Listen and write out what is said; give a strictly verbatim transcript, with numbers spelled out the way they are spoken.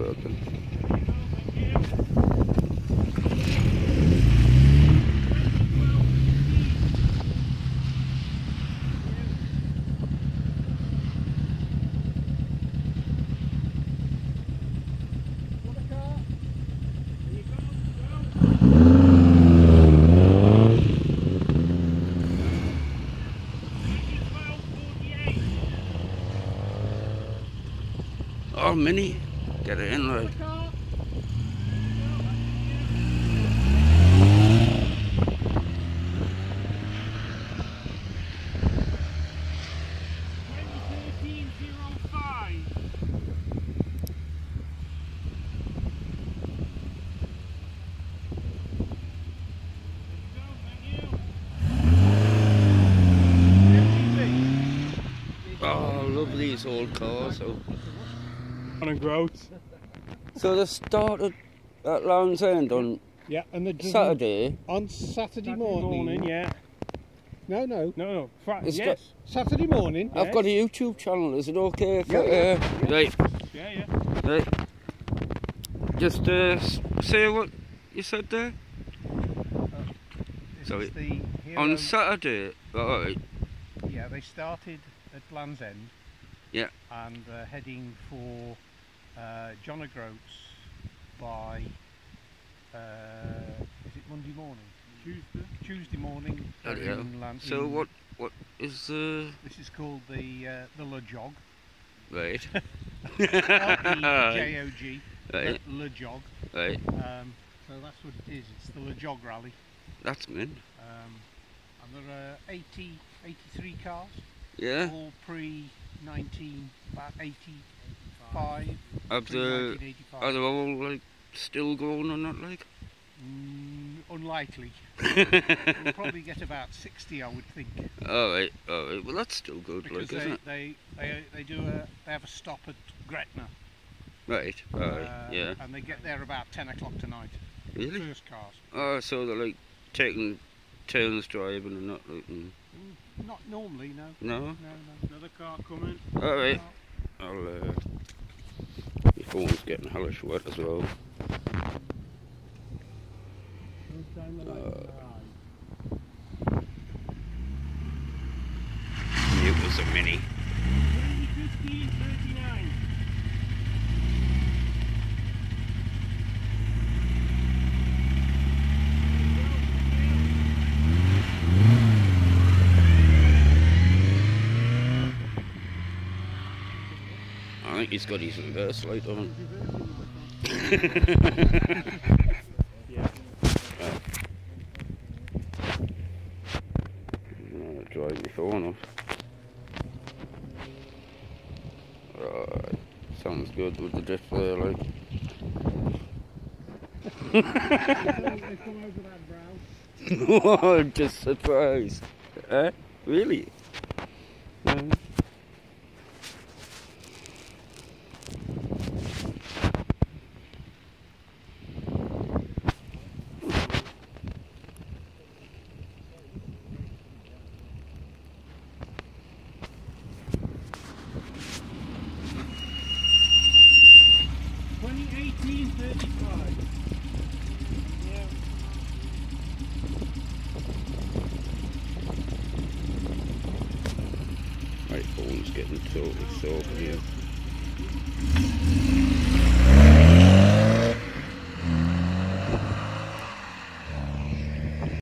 working. Oh, Mini, get it in, like. Oh, I love these old cars. So. On a groats. So they started at Land's End on yeah, and the Saturday. On Saturday morning. morning. Yeah. No, no, no, no. Fri it's yes. Saturday morning. I've yes. got a YouTube channel. Is it okay? For, yeah, yeah. Uh, right. Yeah, yeah. Right. Just uh, say what you said there. Uh, Sorry. The on Saturday. Right. Yeah, they started at Land's End. Yeah. And uh, heading for uh, John O'Groats by, uh, is it Monday morning? Tuesday. Tuesday morning. Oh, yeah. in Land so in, what? What is uh? This is called the uh, the Le Jog. Right. L E J O G. Right. Le Jog. Right. Um, so that's what it is. It's the Le Jog rally. That's min. Um, and there are eighty, eighty-three cars. Yeah. All pre nineteen, about eighty-five. Have the are they all like still going or not, like? Mm, unlikely. We'll probably get about sixty, I would think. All right, all right. Well, that's still good, because like, they, isn't it? They they they do a they have a stop at Gretna. Right, all right, uh, yeah. And they get there about ten o'clock tonight. Really? First cars. Oh, so they're like taking turns driving and not like. Mm. Mm, not normally, no. No. No, no. Another car coming. All right. I'll. Uh, my phone's getting hellish wet as well. Uh, it was a Mini. I think he's got his reverse light on. Yeah. I'm gonna drive my phone off. Right. Sounds good with the drift there, like. Oh, I'm just surprised. Eh? Really? Um, twenty eighteen thirty-five. Yeah. My phone's getting totally soaked here.